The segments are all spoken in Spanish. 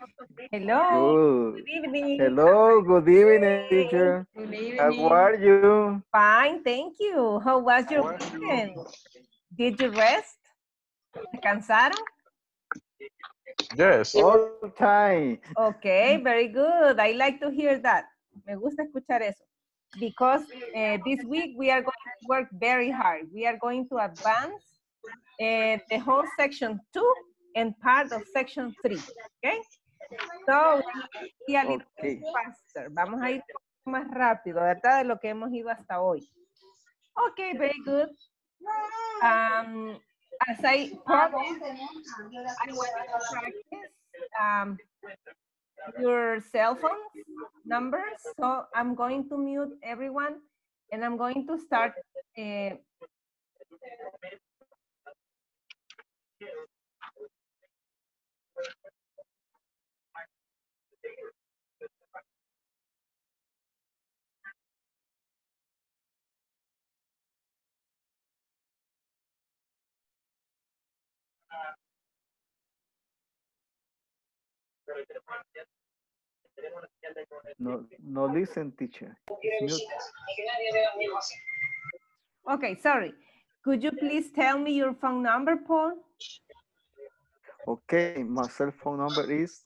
Hello. Good. Good evening. Hello, good evening, Hey. teacher. Good How evening. are you? Fine, thank you. How was your weekend? Did you rest? ¿Descansaron? Yes. All time. Okay, very good. I like to hear that. Me gusta escuchar eso. Because this week we are going to work very hard. We are going to advance the whole section 2 and part of section 3. Okay? So, we a little bit Okay. faster. Vamos a ir un poco más rápido, ¿verdad? De lo que hemos ido hasta hoy. Okay, very good. As I promised, I want you to practice your cell phone numbers. So I'm going to mute everyone and I'm going to start. No, no listen, teacher. It's mute. Okay, sorry. Could you please tell me your phone number, Paul? Okay, my cell phone number is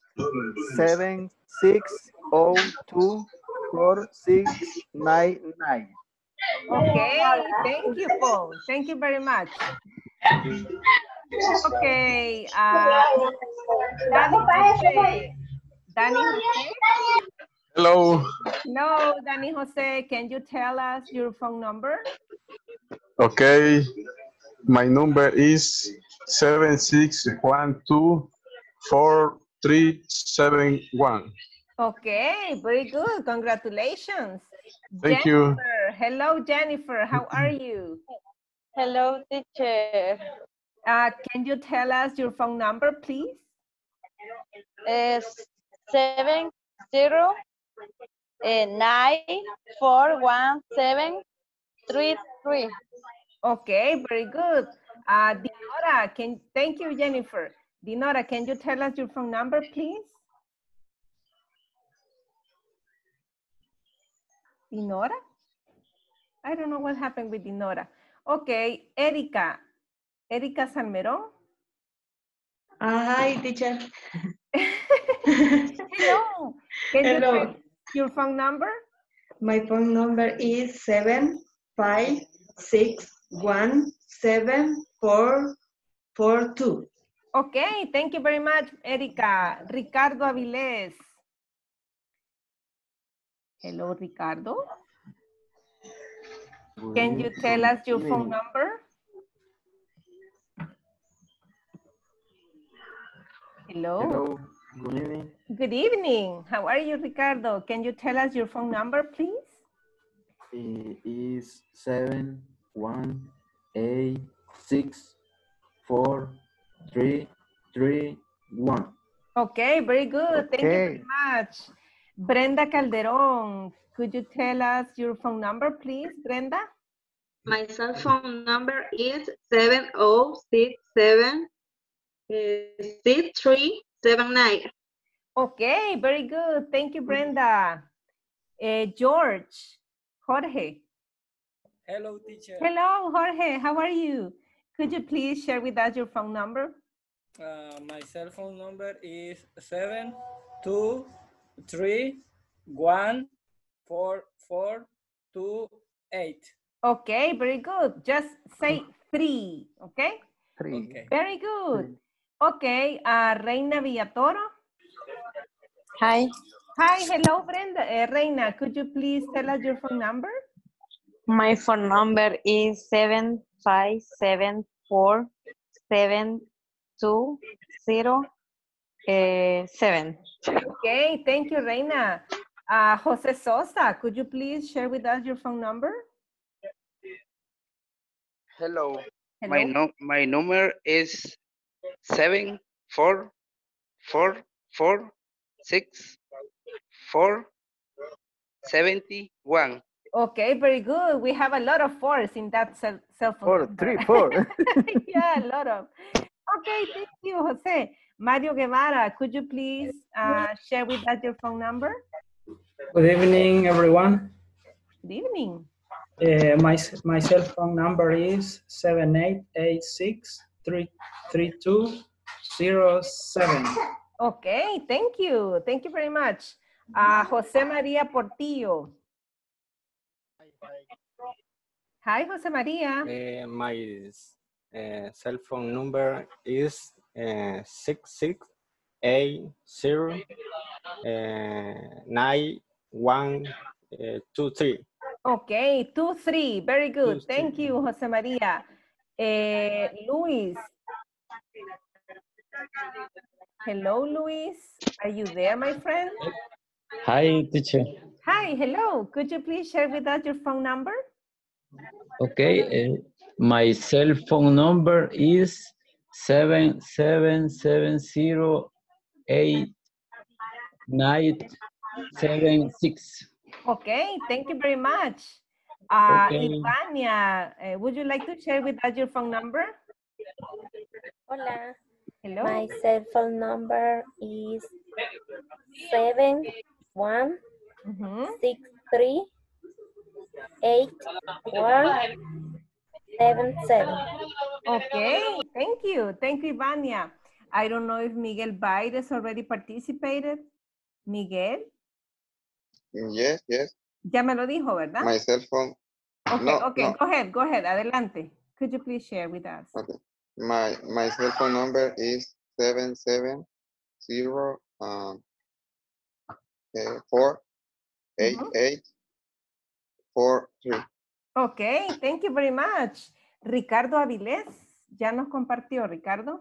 76024699. Okay, thank you, Paul. Thank you very much. Okay, Danny Jose. Danny Jose? Hello. No, Danny Jose, can you tell us your phone number? Okay. My number is 76124371. Okay, very good. Congratulations. Thank you. Jennifer. Hello, Jennifer. How are you? Hello, teacher. Can you tell us your phone number, please? 70941733. Okay, very good. Dinora, thank you, Jennifer. Dinora, can you tell us your phone number, please? Dinora? I don't know what happened with Dinora. Okay, Erika. Erika Salmerón. Hi, teacher. Hello. Can you Hello. tell your phone number? My phone number is 756174442. Okay, thank you very much, Erika. Ricardo Avilés. Hello, Ricardo. Can you tell us your phone number? Hello. Hello, good evening. Good evening. How are you, Ricardo? Can you tell us your phone number, please? It is 718643331. Okay, very good. Thank you Okay. very much. Brenda Calderon, could you tell us your phone number, please, Brenda? My cell phone number is 7067 6379. Okay, very good. Thank you, Brenda. George, Jorge. Hello, teacher. Hello, Jorge. How are you? Could you please share with us your phone number? My cell phone number is 723144228. Okay, very good. Just say 3, okay? 3. Okay. Very good. Okay, Reina Villatoro. Hi. Hi, hello, Brenda. Reina, could you please tell us your phone number? My phone number is 7574720. Okay, thank you, Reina. Jose Sosa, could you please share with us your phone number? Hello. Hello. My number is 74446471. Okay, very good. We have a lot of 4s in that cell phone number. 4. Yeah, a lot of. Okay, thank you, Jose. Mario Guevara, could you please share with us your phone number? Good evening, everyone. Good evening. My cell phone number is 7886-33207. Okay, thank you. Thank you very much. Jose Maria Portillo. Hi, Jose Maria. My cell phone number is 66809123. Okay, 23. Very good. Thank you, Jose Maria. Luis. Hello, Luis. Are you there, my friend? Hi, teacher. Hi, hello. Could you please share with us your phone number? Okay, my cell phone number is 77708976. Okay, thank you very much. Okay. Ivania, would you like to share with us your phone number? Hola. Hello. My cell phone number is 71638177. Okay, thank you. Thank you, Ivania. I don't know if Miguel Baires already participated. Miguel. Yes. Ya me lo dijo, ¿verdad? My cell phone. Okay, No, okay, no. Go ahead, adelante. Could you please share with us? Okay. My cell phone number is 770-488-43. Okay, thank you very much. Ricardo Avilés, ya nos compartió, Ricardo.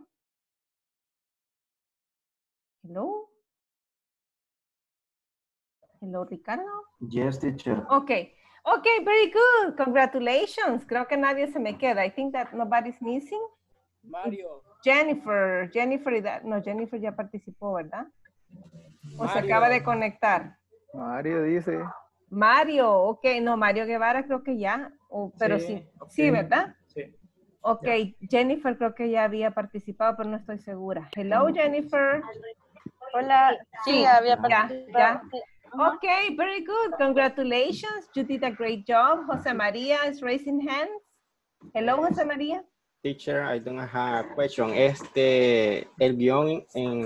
Hello. Hello, Ricardo. Yes, teacher. Okay, very good. Congratulations. Creo que nadie se me queda. I think that nobody's missing. Mario. Jennifer, no, Jennifer ya participó, ¿verdad? O se Mario. acaba de conectar. Mario dice. Mario, ok, no, Mario Guevara creo que ya, pero sí, ¿verdad? Sí. Ok, Jennifer creo que ya había participado, pero no estoy segura. Hello, Jennifer. Hola, sí, había participado. Ya. Okay, very good. Congratulations. You did a great job. Jose Maria is raising hands. Hello, Jose Maria. Teacher, I don't have a question. El guión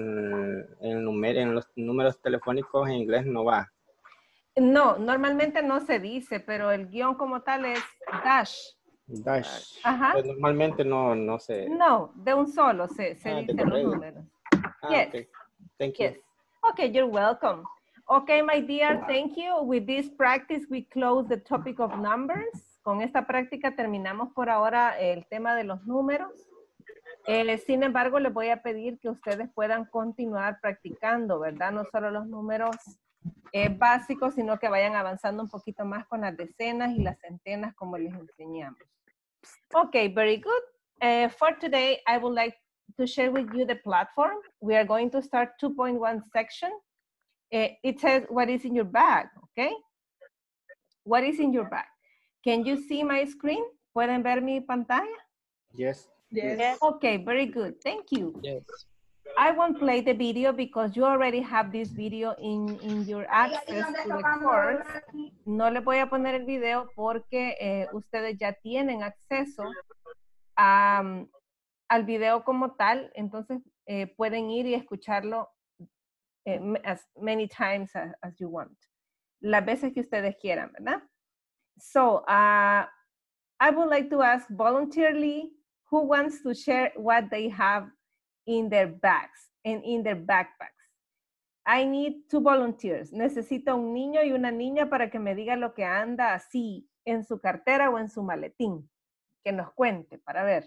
en los números telefónicos en inglés no va. No, normalmente no se dice, pero el guión como tal es dash. Dash. Ajá. Pues normalmente no se... No, de un solo se dicen los números. Yes. Okay. Thank you. Yes. Okay, you're welcome. Okay, my dear, thank you. With this practice, we close the topic of numbers. Con esta práctica terminamos por ahora el tema de los números. Sin embargo, les voy a pedir que ustedes puedan continuar practicando, ¿verdad? No solo los números básicos, sino que vayan avanzando un poquito más con las decenas y las centenas como les enseñamos. Okay, very good. For today, I would like to share with you the platform. We are going to start 2.1 section. It says, what is in your bag, okay? What is in your bag? Can you see my screen? ¿Pueden ver mi pantalla? Yes. Yes. Okay, very good. Thank you. Yes. I won't play the video because you already have this video in your access to the course. No le voy a poner el video porque ustedes ya tienen acceso al video como tal. Entonces pueden ir y escucharlo as many times as you want. Las veces que ustedes quieran, ¿verdad? So, I would like to ask voluntarily who wants to share what they have in their bags and in their backpacks. I need 2 volunteers. Necesito un niño y una niña para que me diga lo que anda así en su cartera o en su maletín. Que nos cuente para ver.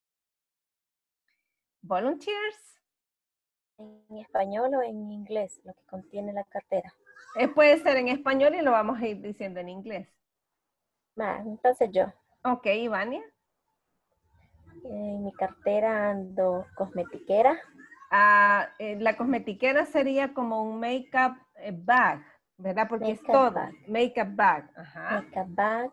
Volunteers. ¿En español o en inglés lo que contiene la cartera? Puede ser en español y lo vamos a ir diciendo en inglés. Entonces yo. Ok, Ivania. En mi cartera ando cosmetiquera. La cosmetiquera sería como un makeup bag, ¿verdad? Porque es todo. Makeup bag. Ajá. Makeup bag.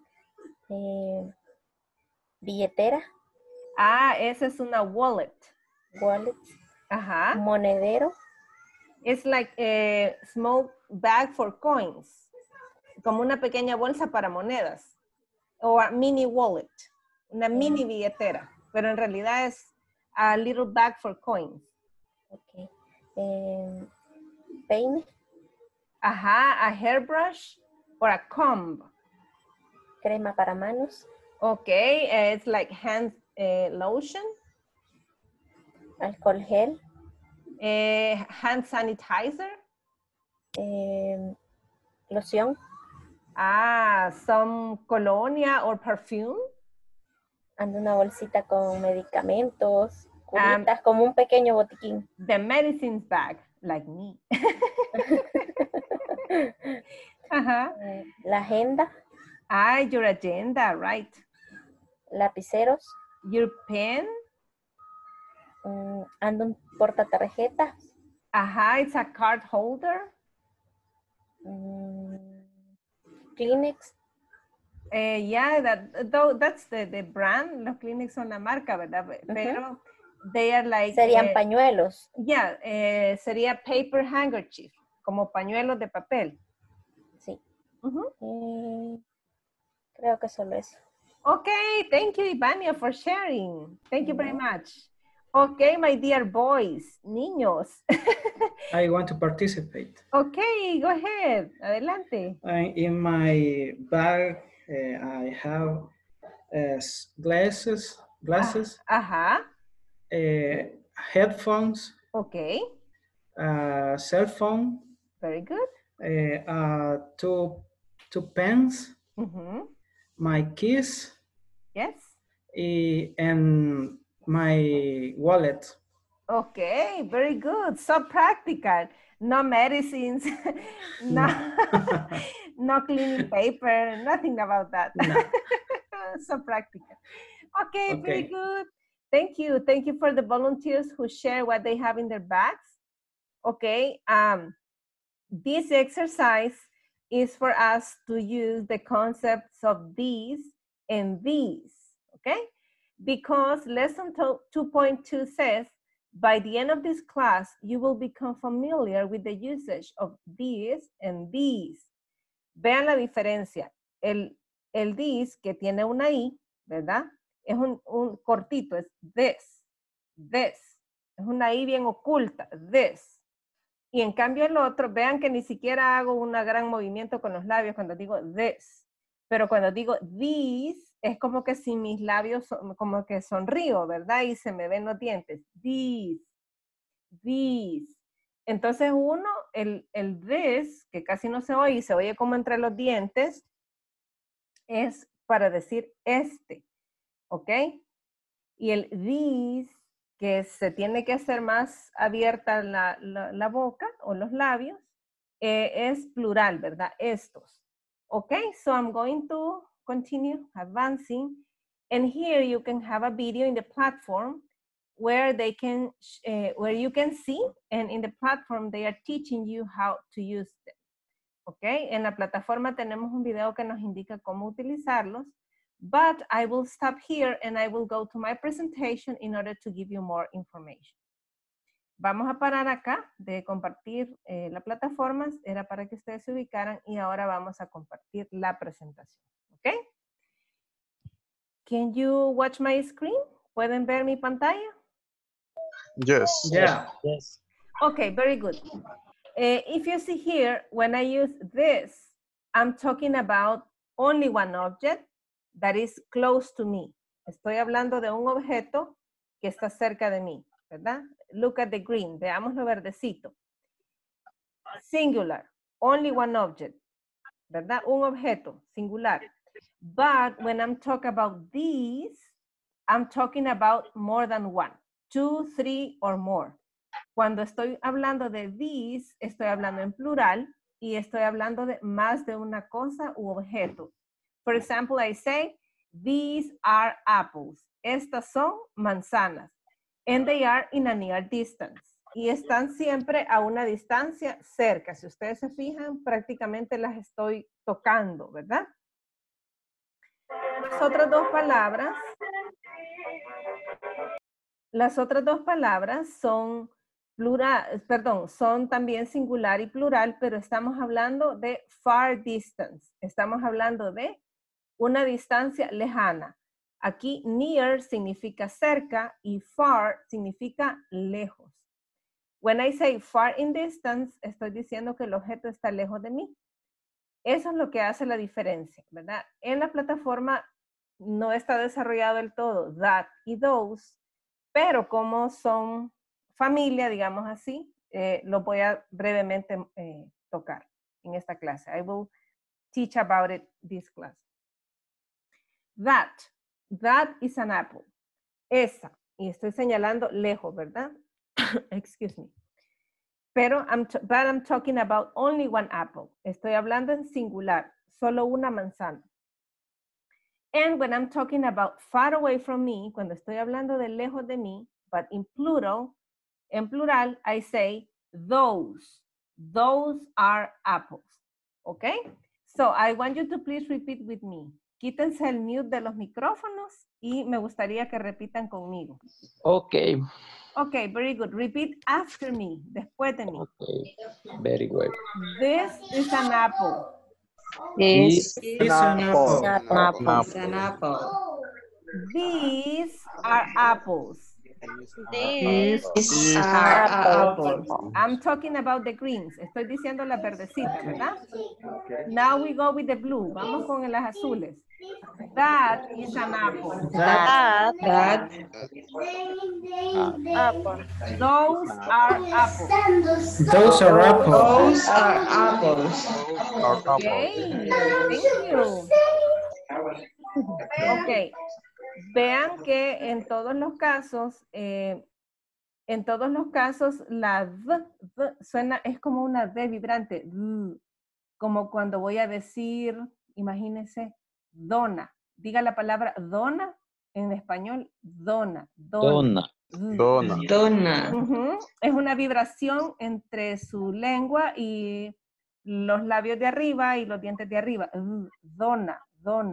Billetera. Esa es una wallet. Wallet. Ajá. Monedero. It's like a small bag for coins. Como una pequeña bolsa para monedas. O a mini wallet. Una mini billetera. Pero en realidad es a little bag for coins. Ok. Peine. Ajá, a hairbrush or a comb. Crema para manos. Okay, it's like hand lotion. Alcohol gel. Hand sanitizer. Loción. Some colonia or perfume. Ando una bolsita con medicamentos, curitas, como un pequeño botiquín. The medicines bag, like me. Ajá. La agenda. Your agenda, right. Lapiceros. Your pen. Ando un portatarjetas. Ajá, it's a card holder. Kleenex. Yeah, that's the brand. Los Kleenex son la marca, ¿verdad? Pero they are like... Serían pañuelos. Yeah, sería paper handkerchief, como pañuelos de papel. Sí. Creo que solo eso. Okay, thank you, Ivania, for sharing. Thank you very much. Okay, my dear boys, niños. I want to participate. Okay, go ahead. Adelante. In my bag, I have glasses, headphones. Okay. Cell phone. Very good. Two pens. My keys. Yes. And my wallet. Okay, very good. So practical. No medicines, no cleaning paper, nothing about that. No. So practical. Okay, very good. Thank you. Thank you for the volunteers who share what they have in their bags. Okay, this exercise is for us to use the concepts of these and these, okay? Because lesson 2.2 says, by the end of this class, you will become familiar with the usage of these and these. Vean la diferencia. El this, que tiene una I, ¿verdad? Es un cortito, es this. Es una I bien oculta, this. Y en cambio el otro, vean que ni siquiera hago un gran movimiento con los labios cuando digo this. Pero cuando digo these, es como que si mis labios, como que sonrío, ¿verdad? Y se me ven los dientes. These. Entonces uno, el this, que casi no se oye, y se oye como entre los dientes, es para decir este, ¿ok? Y el these, que se tiene que hacer más abierta la boca o los labios, es plural, ¿verdad? Estos. ¿Ok? So I'm going to continue advancing. And here you can have a video in the platform where they can, where you can see, and in the platform they are teaching you how to use them. ¿Ok? En la plataforma tenemos un video que nos indica cómo utilizarlos. But I will stop here and I will go to my presentation in order to give you more information. Vamos a parar acá de compartir la plataforma. Era para que ustedes se ubicaran y ahora vamos a compartir la presentación. ¿Ok? Can you watch my screen? ¿Pueden ver mi pantalla? Yes. Yeah. Yes. Okay, very good. If you see here, when I use this, I'm talking about only one object that is close to me. Estoy hablando de un objeto que está cerca de mí, ¿verdad? Look at the green, veamos lo verdecito. Singular, only one object, ¿verdad? Un objeto, singular. But when I'm talking about these, I'm talking about more than one, 2, 3, or more. Cuando estoy hablando de these, estoy hablando en plural y estoy hablando de más de una cosa u objeto. For example, I say, these are apples. Estas son manzanas. And they are in a near distance. Y están siempre a una distancia cerca. Si ustedes se fijan, prácticamente las estoy tocando, ¿verdad? Las otras dos palabras son plural, perdón, son también singular y plural, pero estamos hablando de far distance. Estamos hablando de una distancia lejana. Aquí near significa cerca y far significa lejos. When I say far in distance, estoy diciendo que el objeto está lejos de mí. Eso es lo que hace la diferencia, ¿verdad? En la plataforma no está desarrollado del todo that y those, pero como son familia, digamos así, lo voy a brevemente tocar en esta clase. I will teach about it this class. That is an apple. Esa, y estoy señalando lejos, ¿verdad? Excuse me. Pero I'm talking about only one apple. Estoy hablando en singular, solo una manzana. And when I'm talking about far away from me, cuando estoy hablando de lejos de mí, but in plural, en plural, I say those. Those are apples. Okay? So I want you to please repeat with me. Quítense el mute de los micrófonos y me gustaría que repitan conmigo. Okay. Okay, very good. Repeat after me, después de mí. Okay. Very good. This is an apple. This is an apple. It's an apple. These are apples. These are apples. I'm talking about the greens. Estoy diciendo las verdecitas, ¿verdad? Now we go with the blue. Vamos con las azules. That is an apple. That Apple. Those are apples. Those are apples. Those are apples. Okay, thank you. Okay. Vean que en todos los casos, la v suena, es como una D vibrante, como cuando voy a decir, imagínense, dona. Diga la palabra dona en español, dona. Donna. Donna. Es una vibración entre su lengua y los labios de arriba y los dientes de arriba. Dona.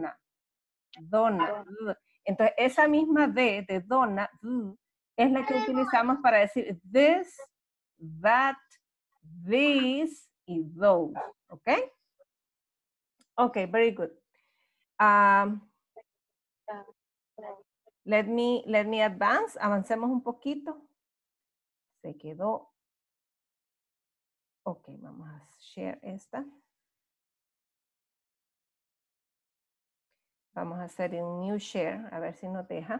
Entonces, esa misma D de dona es la que utilizamos para decir this, that, these y those. ¿Ok? Ok, very good. Let me advance. Avancemos un poquito. Se quedó. Ok, vamos a share esta. Vamos a hacer un new share, a ver si nos deja.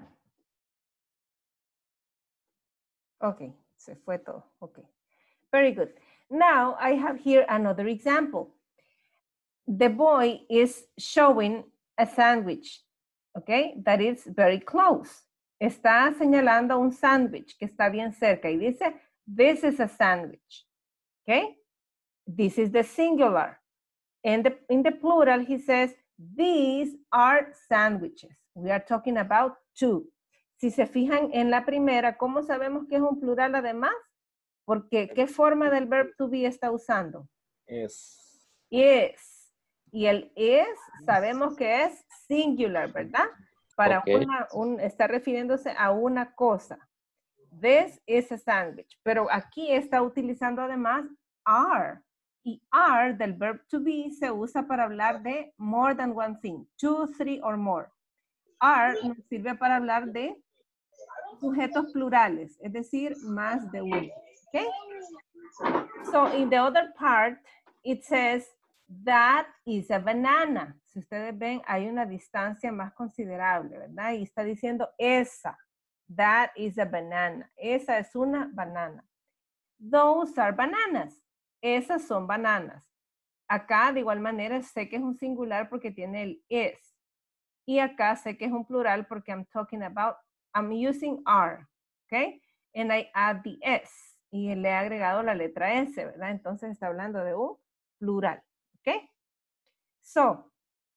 Ok, se fue todo. Ok, very good. Now I have here another example. The boy is showing a sandwich, okay, that is very close. Está señalando un sándwich que está bien cerca y dice, this is a sandwich, okay? This is the singular. In the plural, he says, these are sandwiches. We are talking about two. Si se fijan en la primera, ¿cómo sabemos que es un plural además? Porque, ¿qué forma del verb to be está usando? Es. Is. Y el is, sabemos que es singular, ¿verdad? Para está refiriéndose a una cosa. This is a sandwich. Pero aquí está utilizando además are. Y are del verb to be se usa para hablar de more than one thing. Two, three or more. Are nos sirve para hablar de sujetos plurales, es decir, más de uno. Okay? So in the other part, it says, that is a banana. Si ustedes ven, hay una distancia más considerable, ¿verdad? Y está diciendo esa. That is a banana. Esa es una banana. Those are bananas. Esas son bananas. Acá, de igual manera, sé que es un singular porque tiene el is. Y acá sé que es un plural porque I'm using are. ¿Ok? And I add the s. Y le he agregado la letra s, ¿verdad? Entonces está hablando de un plural. ¿Ok? So,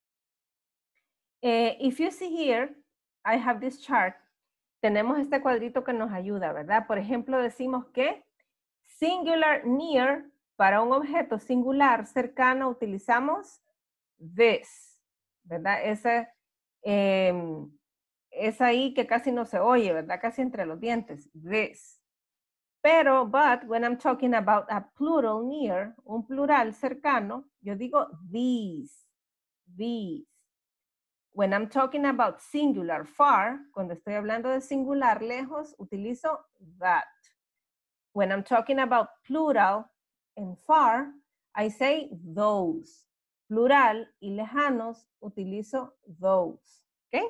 if you see here, I have this chart. Tenemos este cuadrito que nos ayuda, ¿verdad? Por ejemplo, decimos que singular near, para un objeto singular cercano, utilizamos this, ¿verdad? Es ahí que casi no se oye, ¿verdad? Casi entre los dientes, this. But when I'm talking about a plural near, un plural cercano, yo digo these. When I'm talking about singular far, cuando estoy hablando de singular lejos, utilizo that. When I'm talking about plural and far, I say those. Plural y lejanos, utilizo those. Okay?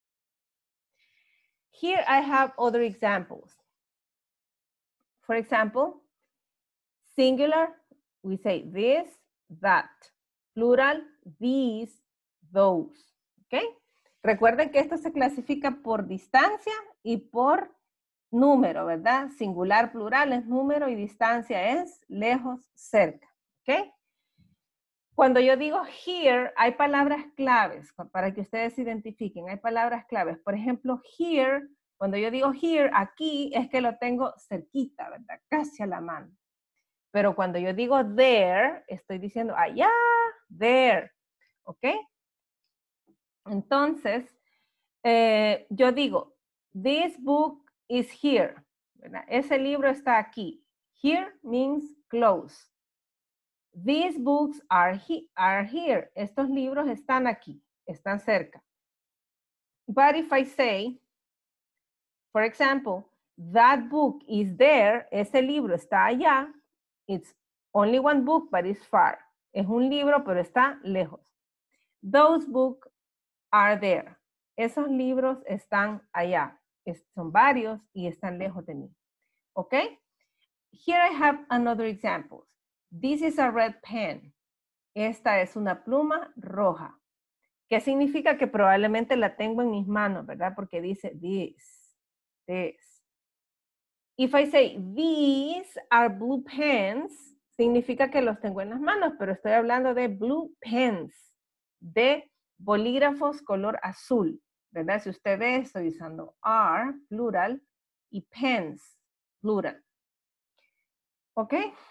Here I have other examples. For example, singular, we say this, that. Plural, these, those. ¿Ok? Recuerden que esto se clasifica por distancia y por número, ¿verdad? Singular, plural es número y distancia es lejos, cerca. ¿Ok? Cuando yo digo here, hay palabras claves para que ustedes identifiquen. Hay palabras claves. Por ejemplo, here, cuando yo digo here, aquí es que lo tengo cerquita, ¿verdad? Casi a la mano. Pero cuando yo digo there, estoy diciendo allá, there. ¿Ok? Entonces, yo digo, this book is here. ¿Verdad? Ese libro está aquí. Here means close. These books are here. Estos libros están aquí, están cerca. But if I say, for example, that book is there, ese libro está allá, it's only one book, but it's far. Es un libro, pero está lejos. Those books are there. Esos libros están allá. Son varios y están lejos de mí. Okay? Here I have another example. This is a red pen. Esta es una pluma roja. ¿Qué significa? Que probablemente la tengo en mis manos, ¿verdad? Porque dice this. If I say these are blue pens, significa que los tengo en las manos, pero estoy hablando de blue pens, de bolígrafos color azul, ¿verdad? Si usted ve, estoy usando are, plural, y pens, plural. ¿Ok?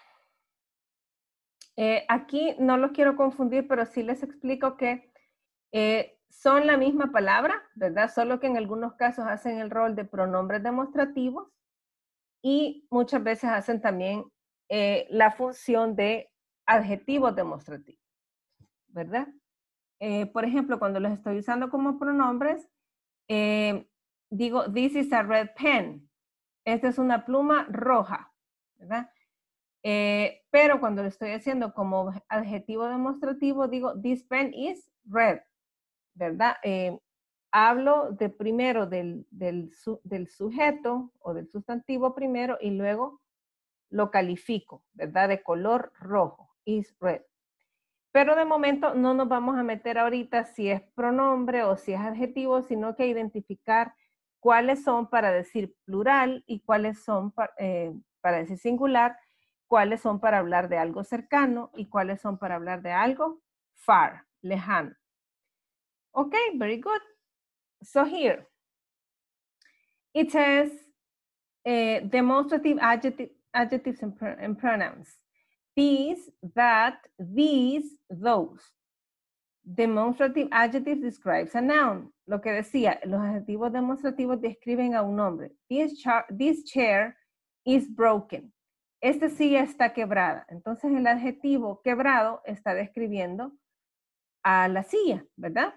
Aquí no los quiero confundir, pero sí les explico que son la misma palabra, ¿verdad? Solo que en algunos casos hacen el rol de pronombres demostrativos y muchas veces hacen también la función de adjetivos demostrativos, ¿verdad? Por ejemplo, cuando los estoy usando como pronombres, digo, this is a red pen. Esta es una pluma roja, ¿verdad? Pero cuando lo estoy haciendo como adjetivo demostrativo, digo, this pen is red, ¿verdad? Hablo de primero del sujeto o del sustantivo primero y luego lo califico, ¿verdad? De color rojo, is red. Pero de momento no nos vamos a meter ahorita si es pronombre o si es adjetivo, sino que identificar cuáles son para decir plural y cuáles son para decir singular, cuáles son para hablar de algo cercano y cuáles son para hablar de algo far, lejano. Okay, very good. So here, it says demonstrative adjectives and pronouns. These, that, these, those. Demonstrative adjectives describes a noun. Lo que decía, los adjetivos demostrativos describen a un nombre. This chair is broken. Esta silla está quebrada. Entonces el adjetivo quebrado está describiendo a la silla, ¿verdad?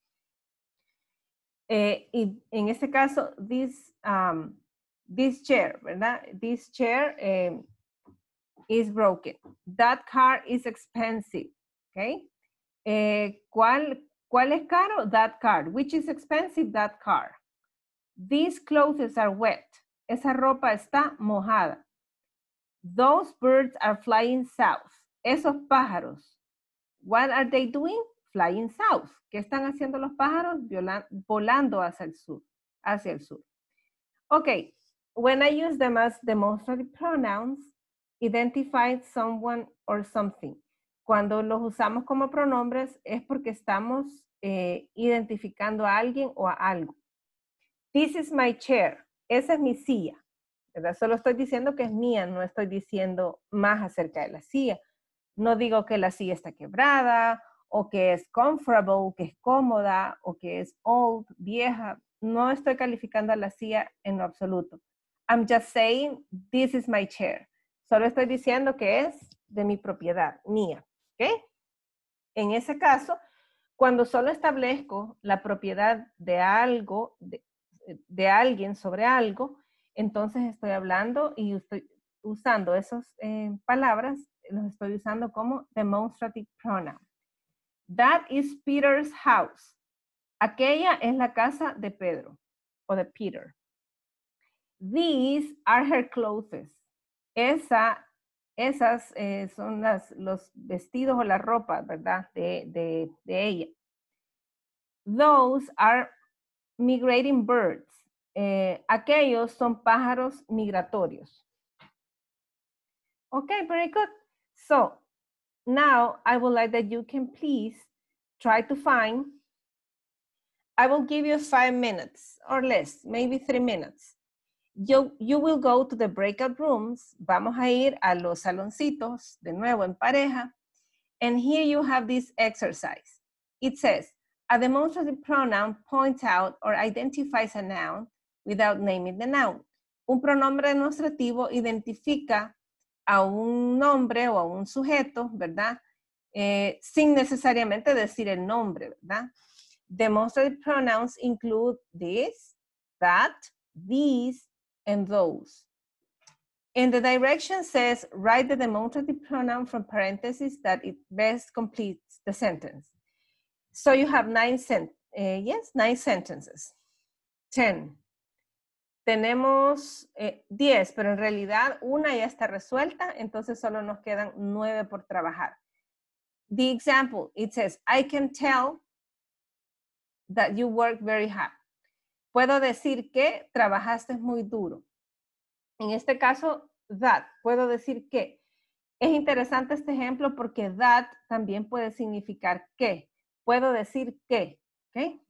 Y en este caso, this chair, ¿verdad? This chair is broken. That car is expensive, ¿ok? ¿Cuál es caro? That car. Which is expensive? That car. These clothes are wet. Esa ropa está mojada. Those birds are flying south. Esos pájaros. What are they doing? Flying south. ¿Qué están haciendo los pájaros? Volando hacia el sur. Okay. When I use them as demonstrative pronouns, identify someone or something. Cuando los usamos como pronombres es porque estamos identificando a alguien o a algo. This is my chair. Esa es mi silla. ¿Verdad? Solo estoy diciendo que es mía, no estoy diciendo más acerca de la silla. No digo que la silla está quebrada, o que es comfortable, que es cómoda, o que es old, vieja. No estoy calificando a la silla en lo absoluto. I'm just saying, this is my chair. Solo estoy diciendo que es de mi propiedad, mía. ¿Ok? En ese caso, cuando solo establezco la propiedad de algo, de alguien sobre algo, entonces estoy hablando y estoy usando esas palabras, los estoy usando como demonstrative pronoun. That is Peter's house. Aquella es la casa de Pedro o de Peter. These are her clothes. Esas son los vestidos o la ropa, ¿verdad? De ella. Those are migrating birds. Aquellos son pájaros migratorios. Okay, very good. So, now I would like that you can please try to find, I will give you 5 minutes or less, maybe 3 minutes. You will go to the breakout rooms. Vamos a ir a los saloncitos, de nuevo en pareja. And here you have this exercise. It says, a demonstrative pronoun points out or identifies a noun without naming the noun. Un pronombre demostrativo identifica a un nombre o a un sujeto, ¿verdad? Sin necesariamente decir el nombre, ¿verdad? Demonstrative pronouns include this, that, these, and those. And the direction says, write the demonstrative pronoun from parentheses that it best completes the sentence. So you have 9 sentences. 10. Tenemos 10, pero en realidad una ya está resuelta, entonces solo nos quedan 9 por trabajar. The example, it says, I can tell that you work very hard. Puedo decir que trabajaste muy duro. En este caso, that. Puedo decir que. Es interesante este ejemplo porque that también puede significar que. Puedo decir que. ¿Ok?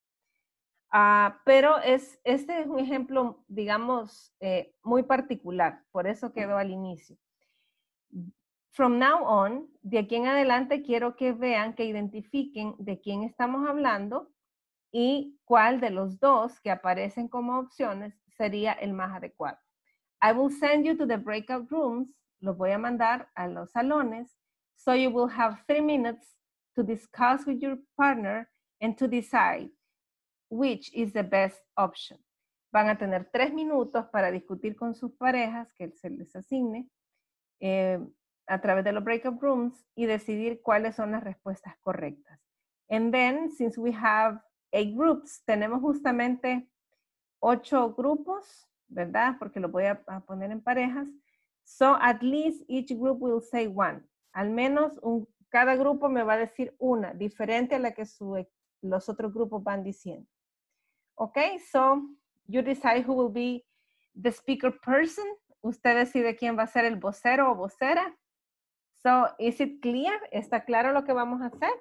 Pero este es un ejemplo, digamos, muy particular. Por eso quedó al inicio. From now on, de aquí en adelante quiero que vean, que identifiquen de quién estamos hablando y cuál de los dos que aparecen como opciones sería el más adecuado. I will send you to the breakout rooms. Los voy a mandar a los salones. So you will have 3 minutes to discuss with your partner and to decide which is the best option. Van a tener 3 minutos para discutir con sus parejas que se les asigne a través de los breakout rooms y decidir cuáles son las respuestas correctas. And then, since we have 8 groups, tenemos justamente 8 grupos, ¿verdad? Porque lo voy a poner en parejas. So, at least each group will say one. Al menos cada grupo me va a decir una, diferente a la que los otros grupos van diciendo. Okay, so you decide who will be the speaker person. Usted decide quién va a ser el vocero o vocera. So, is it clear? ¿Está claro lo que vamos a hacer?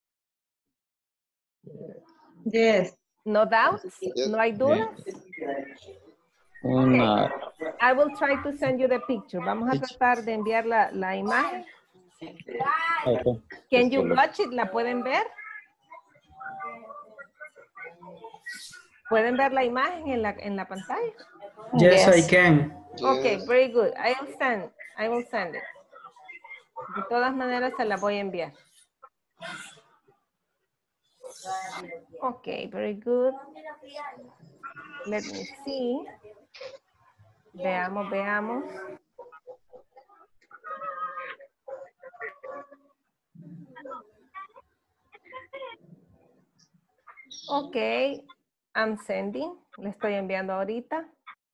Yes. No doubts? Yes. No hay dudas? Una. Okay. I will try to send you the picture. Vamos a tratar de enviar la imagen. Okay. Can you watch it? ¿La pueden ver? ¿Pueden ver la imagen en la pantalla? Yes, I can. Okay, very good. I will send it. De todas maneras se la voy a enviar. Okay, very good. Let me see. Veamos. Okay, I'm sending. Le estoy enviando ahorita.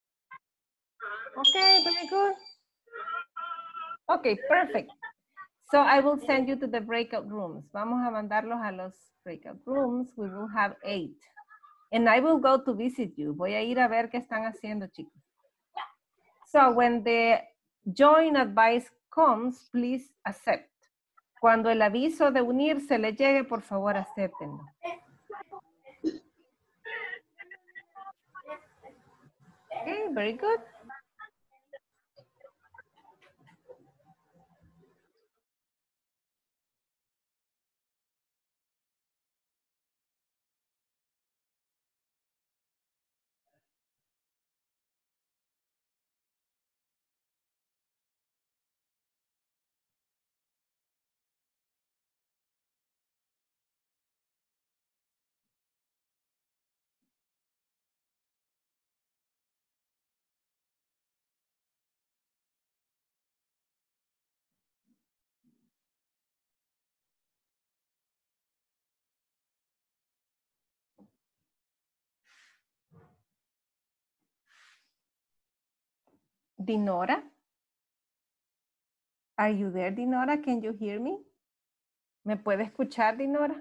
Okay, very good. Okay, perfect. So I will send you to the breakout rooms. Vamos a mandarlos a los breakout rooms. We will have 8. And I will go to visit you. Voy a ir a ver qué están haciendo, chicos. So when the join advice comes, please accept. Cuando el aviso de unirse le llegue, por favor, acéptenlo. Okay, very good. Dinora? Are you there, Dinora? Can you hear me? ¿Me puede escuchar, Dinora?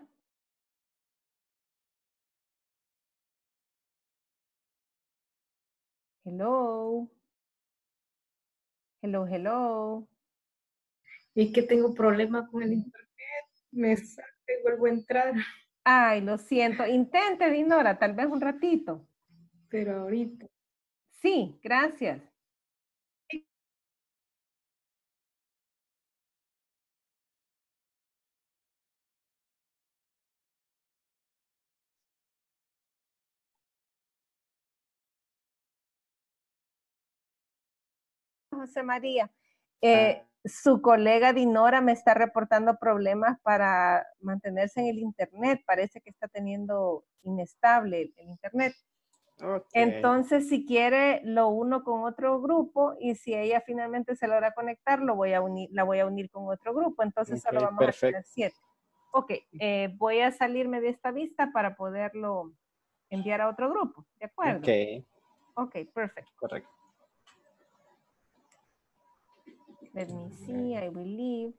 Hello. Hello, hello. Es que tengo problemas con el internet. Me salgo y vuelvo a entrar. Ay, lo siento. Intente, Dinora, tal vez un ratito. Pero ahorita. Sí, gracias. José María, su colega Dinora me está reportando problemas para mantenerse en el internet. Parece que está teniendo inestable el internet. Okay. Entonces, si quiere, lo uno con otro grupo y si ella finalmente se logra conectar, la voy a unir con otro grupo. Entonces, solo vamos a tener 7. Ok, voy a salirme de esta vista para poderlo enviar a otro grupo. ¿De acuerdo? Ok. Ok, perfecto. Correcto. Let me see, I will leave.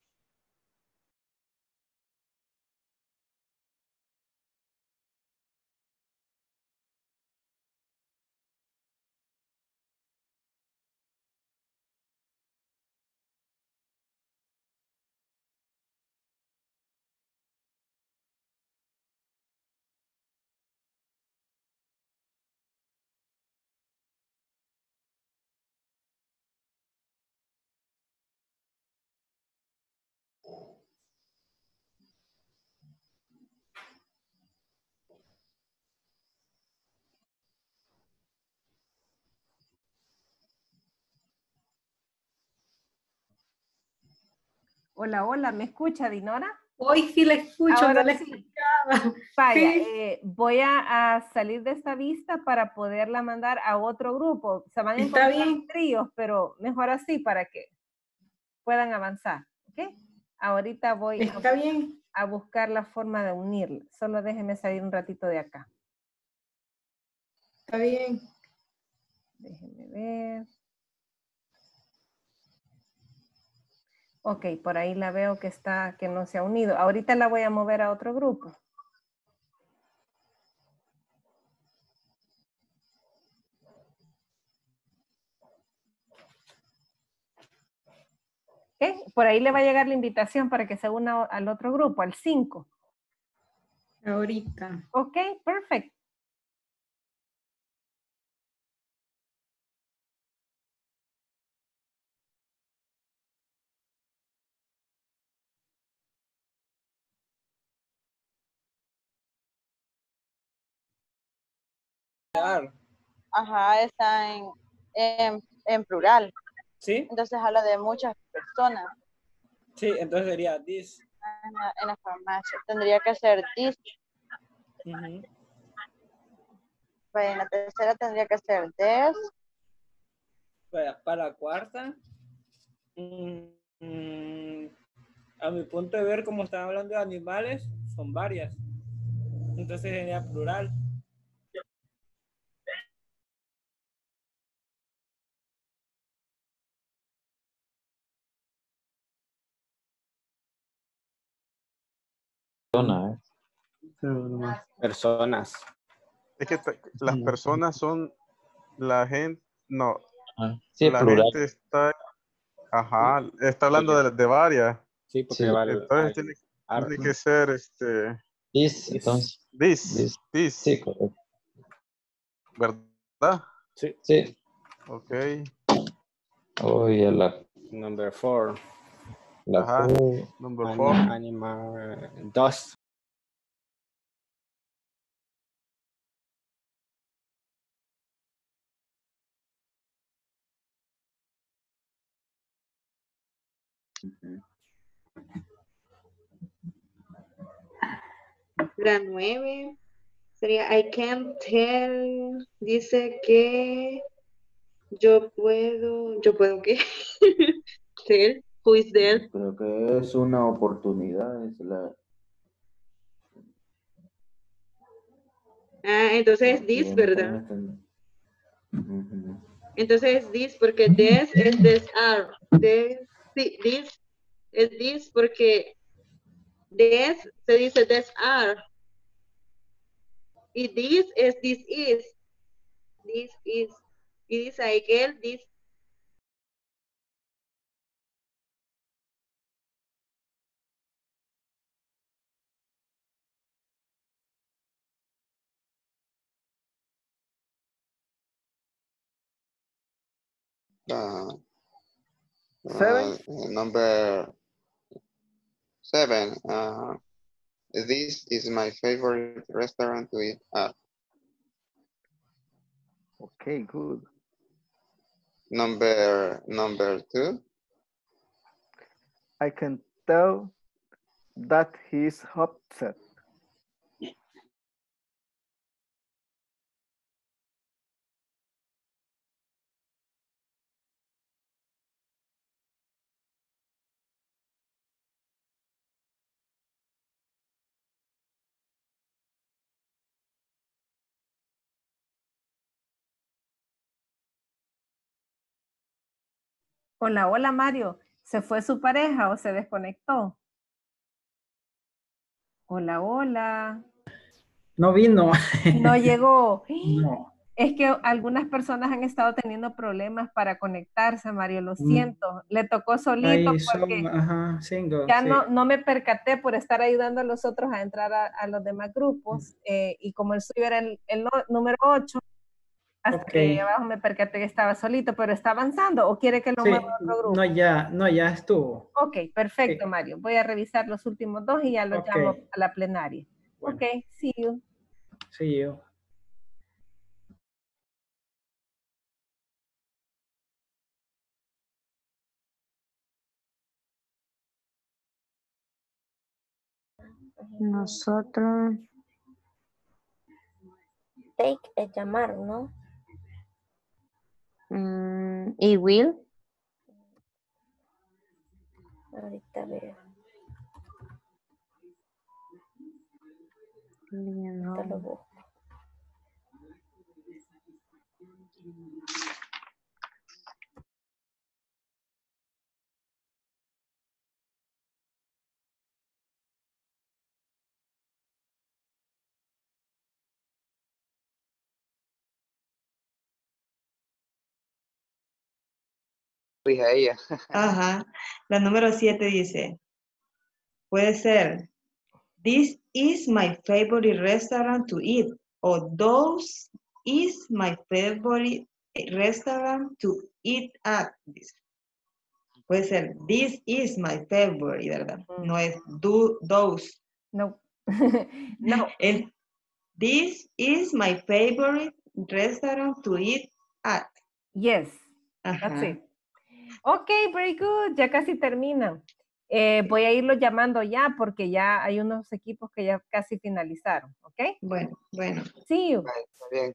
Hola, hola, ¿me escucha, Dinora? Hoy sí la escucho, ahora no la sí. escuchaba. Vaya, Sí. voy a salir de esta vista para poderla mandar a otro grupo. Se van a encontrar tríos, pero mejor así para que puedan avanzar. ¿Ok? Ahorita voy a buscar la forma de unirla. Solo déjeme salir un ratito de acá. Está bien. Déjeme ver. Ok, por ahí la veo que no se ha unido. Ahorita la voy a mover a otro grupo. Okay. Por ahí le va a llegar la invitación para que se una al otro grupo, al 5. Ahorita. Ok, perfecto. Ajá, está en plural. ¿Sí? Entonces habla de muchas personas. Sí, entonces sería this. En la farmacia. Tendría que ser this. Pues en la tercera tendría que ser this. Para la cuarta, a mi punto de ver, como están hablando de animales, son varias. Entonces sería plural. Personas. Es que las personas son la gente, no. Sí, la plural. gente está, está hablando de varias. Sí, porque Sí. va Entonces tiene que ser This, entonces. This. Sí, correcto. ¿Verdad? Sí. Sí. Ok. Oye, Number 4. Number 4. Animal. Dust. La 9 sería I can't tell. Dice que yo puedo ¿qué? Tell, who is there? Creo que es una oportunidad. Entonces this, ¿verdad? Entonces this porque this es this are. Sí, this es this porque this se dice this are. Y this es this is. This is. Y dice aquel this. Number 7. This is my favorite restaurant to eat at. Okay, good. Number 2. I can tell that he's upset. Hola, hola Mario. ¿Se fue su pareja o se desconectó? Hola, hola. No vino. No llegó. No. Es que algunas personas han estado teniendo problemas para conectarse, Mario, lo siento. Le tocó solito Ahí porque son, ajá, single, ya sí. no me percaté por estar ayudando a los otros a entrar a los demás grupos. Y como el suyo era el número 8, hasta que abajo me percaté que estaba solito, pero está avanzando. ¿O quiere que lo mueva a otro grupo? No, ya estuvo. Ok, perfecto, Sí. Mario. Voy a revisar los últimos 2 y ya los llamo a la plenaria. Bueno. Ok, see you. See you. Nosotros. Take es llamar, ¿no? ¿Y will? Ahorita veo. Ahorita lo busco. Fija ella. Ajá. La número 7 dice, puede ser, this is my favorite restaurant to eat, o those is my favorite restaurant to eat at. Dice. Puede ser, this is my favorite, ¿verdad? No es those. No. No. This is my favorite restaurant to eat at. Yes, Ajá. that's it. Ok, very good. Ya casi terminan. Voy a irlo llamando ya porque ya hay unos equipos que ya casi finalizaron. ¿Ok? Bueno. See you. Está bien.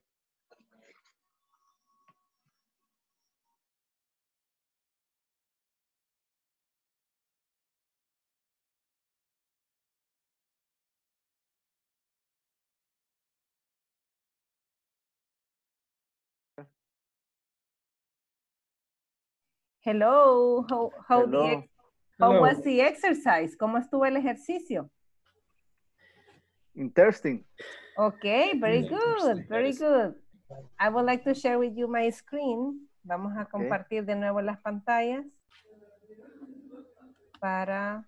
Hello. How Hello. was the exercise? ¿Cómo estuvo el ejercicio? Interesting. Okay, very good, very good. I would like to share with you my screen. Vamos a compartir de nuevo las pantallas para...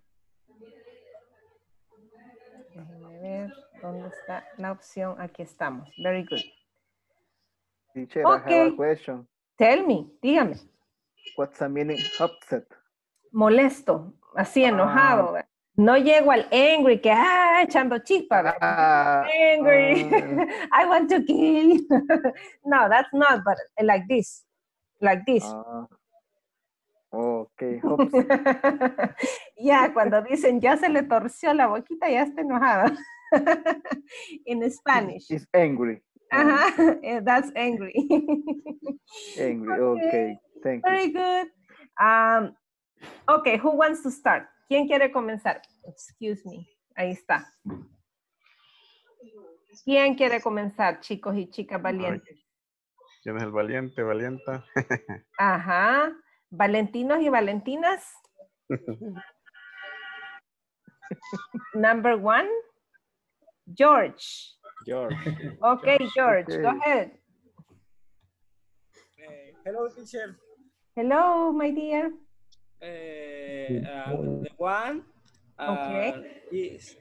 Déjenme ver dónde está la opción. Aquí estamos. Very good. Teacher, I have a question. Tell me, dígame. What's the meaning upset? Molesto, así enojado. No llego al angry, que echando chispa. Angry, I want to kill. No, that's not, but like this. Like this. Okay. Ya, cuando dicen ya se le torció la boquita, ya está enojado. In Spanish. It's angry. That's angry. Angry, okay. Thank you. Very good. Okay, who wants to start? ¿Quién quiere comenzar? Excuse me. Ahí está. ¿Quién quiere comenzar, chicos y chicas valientes? ¿Quién es el valiente, valienta? Ajá. Valentinos y valentinas. Number 1. George. George. Okay, George, Okay. go ahead. Hello, teacher. Hello, my dear. The one Okay. is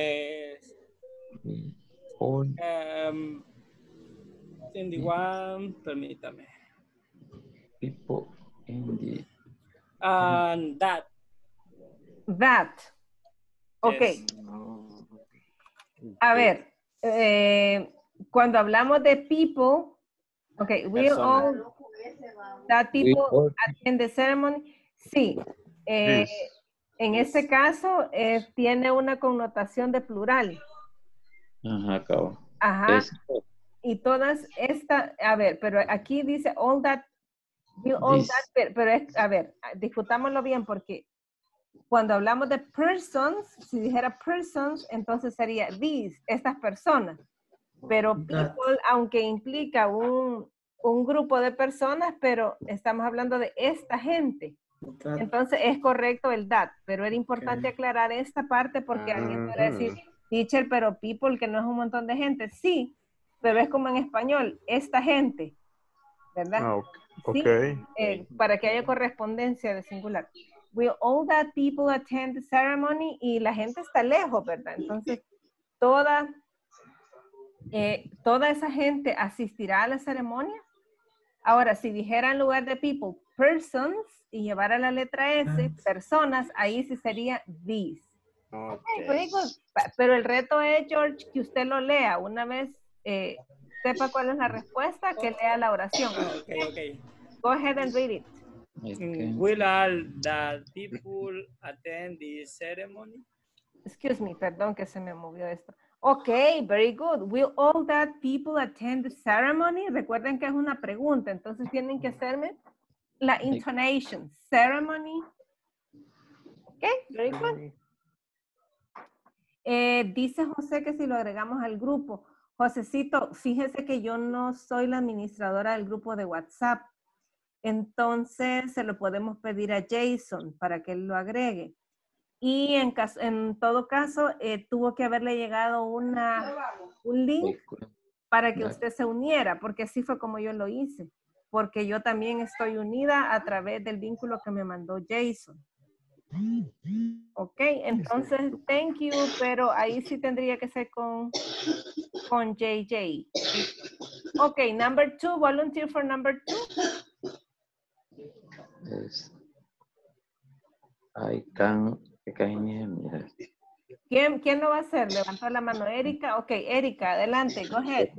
in the one, permítame. People in the And that. That. Okay. Yes. A ver, cuando hablamos de people, okay, we Persona. all, that people attend the ceremony. Sí. Yes. En este caso, tiene una connotación de plural. Ajá, cabo. Ajá. Y todas estas, a ver, pero aquí dice all that, all that, pero es, a ver, discutámoslo bien porque cuando hablamos de persons, si dijera persons, entonces sería these, estas personas. Pero people, aunque implica un grupo de personas, pero estamos hablando de esta gente. Entonces es correcto el that, pero era importante aclarar esta parte porque alguien podría decir, teacher, pero people, que no es un montón de gente. Sí, pero es como en español, esta gente, ¿verdad? Ah, Sí, okay. para que haya correspondencia de singular. Will all that people attend the ceremony? Y la gente está lejos, ¿verdad? Entonces, toda esa gente asistirá a la ceremonia. Ahora, si dijera en lugar de people, persons, y llevara la letra S, personas, ahí sí sería these. Okay. Pero el reto es, George, que usted lo lea. Una vez sepa cuál es la respuesta, que lea la oración. Okay. Go ahead and read it. Will all the people attend the ceremony? Excuse me, perdón que se me movió esto. Ok, very good. Will all that people attend the ceremony? Recuerden que es una pregunta, entonces tienen que hacerme la intonation. Ceremony. Ok, very good. Dice José que si lo agregamos al grupo. Josecito, fíjese que yo no soy la administradora del grupo de WhatsApp. Entonces se lo podemos pedir a Jason para que él lo agregue. Y en todo caso, tuvo que haberle llegado un link para que usted se uniera, porque así fue como yo lo hice. Porque yo también estoy unida a través del vínculo que me mandó Jason. Ok, entonces, thank you, pero ahí sí tendría que ser con JJ. Ok, number 2, volunteer for number 2. Yes. I can mira. ¿Quién lo va a hacer? Levantó la mano Erika. Ok, Erika, adelante, go ahead.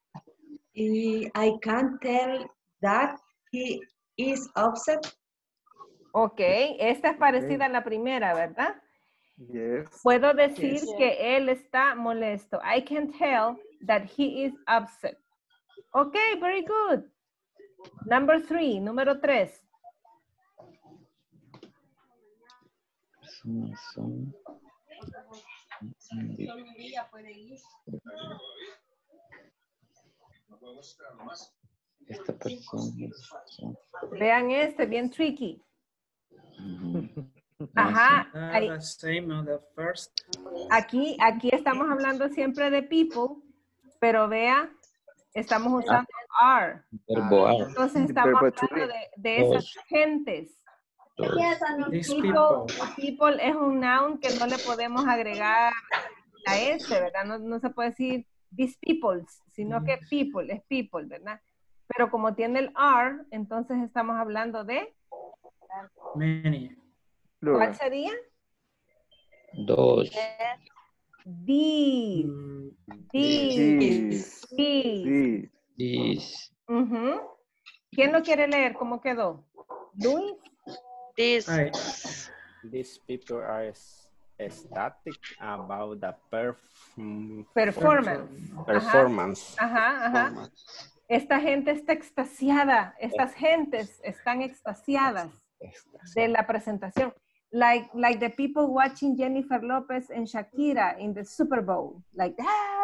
I can't tell that he is upset. Ok, esta es parecida a la primera, ¿verdad? Yes. Puedo decir que él está molesto. I can tell that he is upset. Ok, very good. Number 3, número 3. Esta persona. Vean este, bien tricky. Ajá. Aquí estamos hablando siempre de people, pero vea, estamos usando are. Entonces estamos hablando de esas gentes. People es un noun que no le podemos agregar la S, ¿verdad? No se puede decir these peoples, sino que people, es people, ¿verdad? Pero como tiene el are, entonces estamos hablando de... Many. ¿Cuál sería? Dos. These. ¿Quién lo quiere leer? ¿Cómo quedó? Luis. These people are ecstatic about the performance. Ajá. Esta gente está extasiada. Estas gentes están extasiadas de la presentación. Like the people watching Jennifer Lopez and Shakira in the Super Bowl. Like,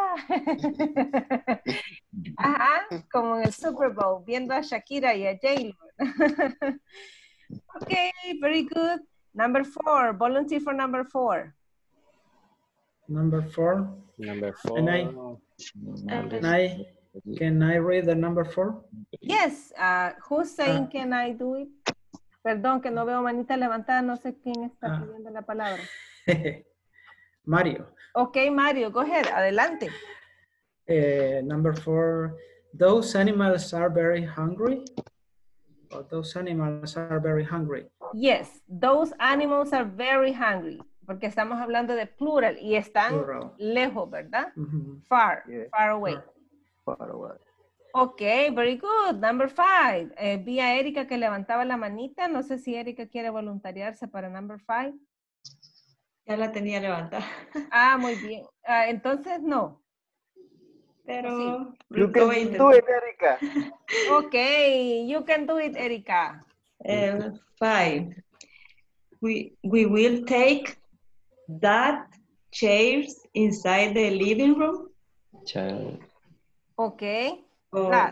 Ajá, como en el Super Bowl, viendo a Shakira y a J-Lo. Okay, very good. Number 4, volunteer for number 4. Number 4. Number 4. Can I read the number 4? Yes, who's saying can I do it? Perdón, que no veo manita levantada, no sé quién está pidiendo la palabra. Mario. Okay, Mario, go ahead, adelante. Number 4, those animals are very hungry. Or those animals are very hungry. Yes, those animals are very hungry. Porque estamos hablando de plural y están lejos, ¿verdad? Far, far away. Far away. Okay, very good. Number 5. Vi a Erika que levantaba la manita. No sé si Erika quiere voluntariarse para number 5. Ya la tenía levantada. Ah, muy bien. Entonces no. Pero sí. You can do it, Erika. Okay, you can do it, Erika. 5. We will take that chairs inside the living room. Child. Okay. That.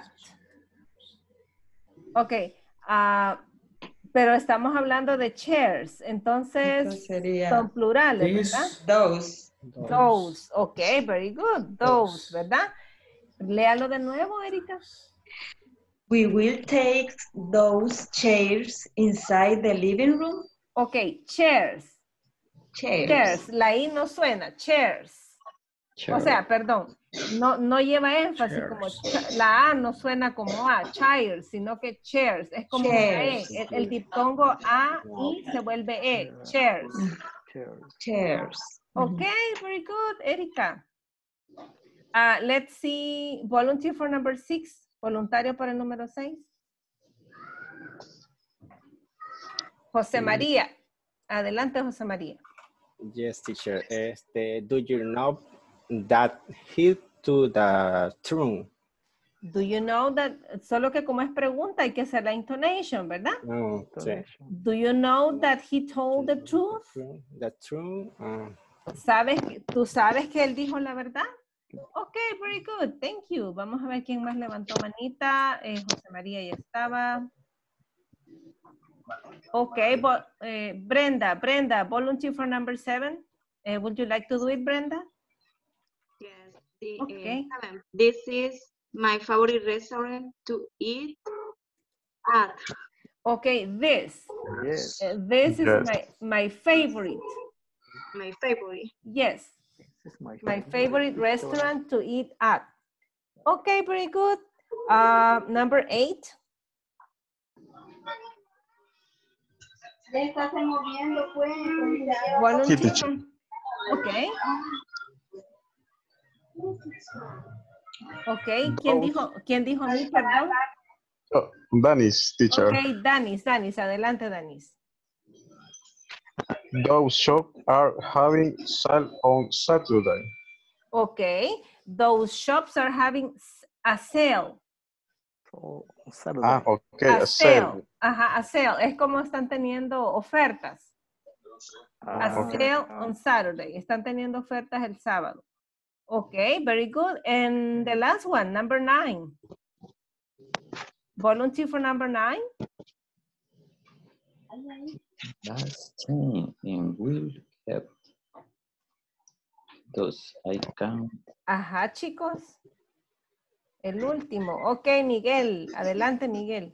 Okay. Pero estamos hablando de chairs, entonces son plurales, ¿verdad? Those. Okay, very good. Those, ¿verdad? Léalo de nuevo, Erika. We will take those chairs inside the living room. Okay, chairs. Chairs. La I no suena. Chairs. O sea, perdón, no lleva énfasis como la A no suena como A, chairs, sino que chairs, es como una E. El diptongo A, I se vuelve E, chairs. Chairs. Okay, very good, Erika. Let's see, volunteer for number 6, voluntario para el número 6. José María, adelante José María. Yes, teacher. Do you know that hit to the trunk? Do you know that, solo que como es pregunta hay que hacer la intonation, ¿verdad? No, sí. Do you know that he told the truth? The truth. ¿Tú sabes que él dijo la verdad? Ok, very good, thank you. Vamos a ver quién más levantó manita. José María ya estaba. Ok, Brenda, volunteer for number 7. Would you like to do it, Brenda? Yes. Okay. This is my favorite restaurant to eat at. Okay, this. Yes. This is my favorite. My favorite. Yes. This is my favorite restaurant to eat at. Okay, very good. Number 8. Volunteer. Okay. Okay, ¿quién dijo mí, perdón? Oh, Danis, teacher. Okay, Danis, adelante, Danis. Those shops are having sale on Saturday. Okay, those shops are having a sale. Okay, a sale. Ajá, a sale. Es como están teniendo ofertas. A sale on Saturday. Están teniendo ofertas el sábado. Okay, very good. And the last one, number 9. Volunteer for number 9. Last 10 and will help. Those I count. Ajá, chicos. El último. Okay, Miguel. Adelante, Miguel.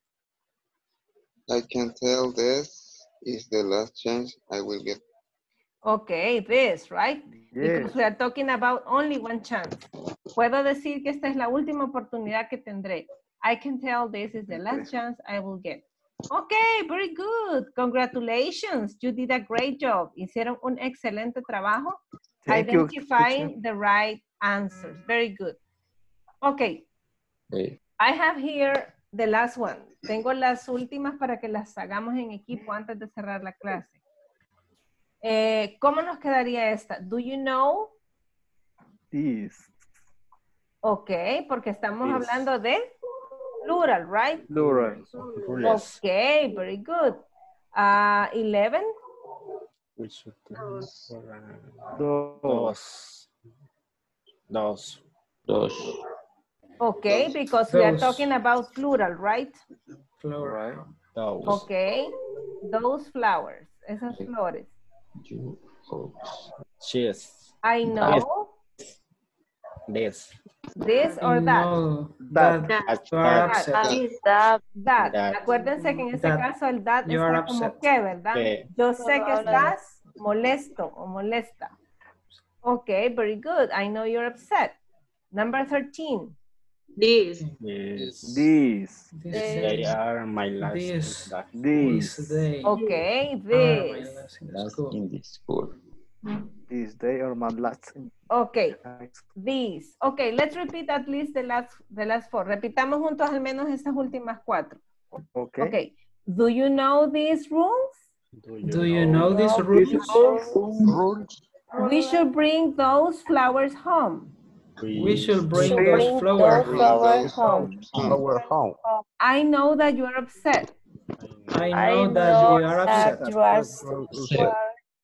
I can tell this is the last chance I will get. Okay, this, right? Yes. Because we are talking about only one chance. Puedo decir que esta es la última oportunidad que tendré. I can tell this is the last chance I will get. Okay, very good. Congratulations. You did a great job. Hicieron un excelente trabajo. Identifying the right answers. Very good. Okay. I have here the last one. Tengo las últimas para que las hagamos en equipo antes de cerrar la clase. ¿Cómo nos quedaría esta? Do you know? This. Ok, porque estamos hablando de plural, right? Plural. Ok, very good. 11. We should Dos. Okay, because we are Those. talking about plural, right? Plural. Those. Okay, those flowers, esas flores. Cheers. I know This. this or that. No, that. You are upset. That. Acuérdense que en este That. caso el that You are está como upset. que, ¿verdad? Que. Yo sé que habla de- estás molesto o molesta. Okay, very good. I know you're upset. Number 13. This. These. They are my last. This. These. Day. Okay, Are my this. last in the Last school. in the school. This day are my last. Okay, these. Okay, let's repeat at least the last four. Repitamos juntos al menos estas últimas cuatro. Okay. Okay. Do you know these rules? Do you know these rules? We should bring those flowers home. We should bring Bring those flowers. flowers home. Our home. I know that you are upset. I know that you are upset. that you are upset.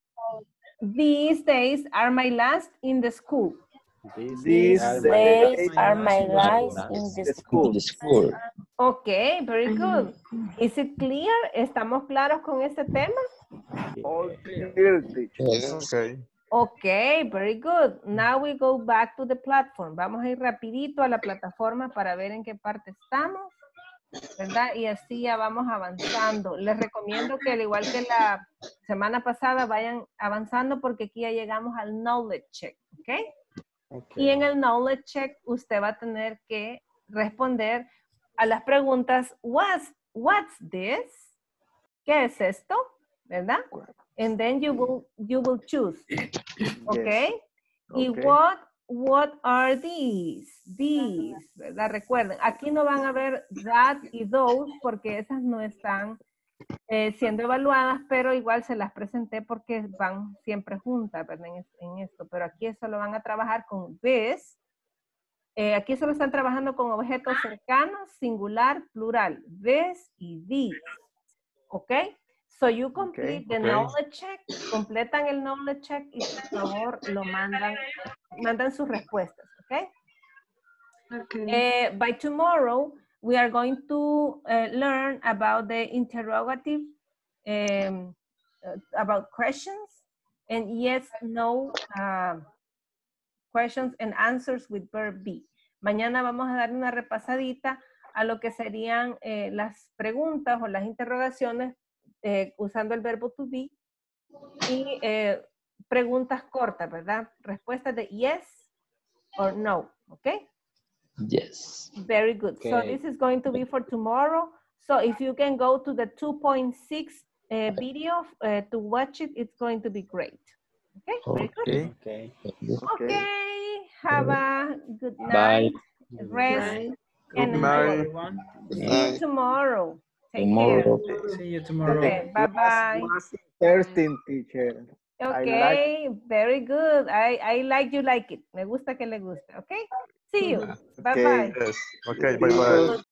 These days are my last in the school. These Days are my last in the school. The school. Okay, very good. Is it clear? ¿Estamos claros con este tema? all clear, teacher. Yes. Okay. Okay, very good. Now we go back to the platform. Vamos a ir rapidito a la plataforma para ver en qué parte estamos, ¿verdad? Y así ya vamos avanzando. Les recomiendo que al igual que la semana pasada vayan avanzando porque aquí ya llegamos al knowledge check, ¿ok? Y en el knowledge check usted va a tener que responder a las preguntas, what's this? ¿Qué es esto? ¿Verdad? And then you will choose. Okay? Y Okay. what are these? These, ¿verdad? Recuerden, aquí no van a ver that y those porque esas no están siendo evaluadas, pero igual se las presenté porque van siempre juntas, ¿verdad? En esto, pero aquí solo van a trabajar con this. Aquí solo están trabajando con objetos cercanos, singular, plural, this y these. ¿Ok? So you complete the knowledge check, completan el knowledge check y por favor lo mandan sus respuestas, ¿ok? Okay. By tomorrow, we are going to learn about the interrogative, about questions, and yes, no questions and answers with verb be. Mañana vamos a dar una repasadita a lo que serían las preguntas o las interrogaciones usando el verbo to be y preguntas cortas, ¿verdad? Respuestas de yes or no, ¿ok? Yes. Very good. So Okay. this is going to be for tomorrow. So if you can go to the 2.6 video to watch it, it's going to be great. Okay, very good. Okay. Okay, have a good night. Bye. Rest and Good night. enjoy. See you tomorrow. Take Tomorrow. care. See you tomorrow. Okay, bye-bye. Was interesting, teacher. Okay, very good. I like you like it. Me gusta que le guste. Okay, see you. Bye-bye. Yes. Okay, bye-bye.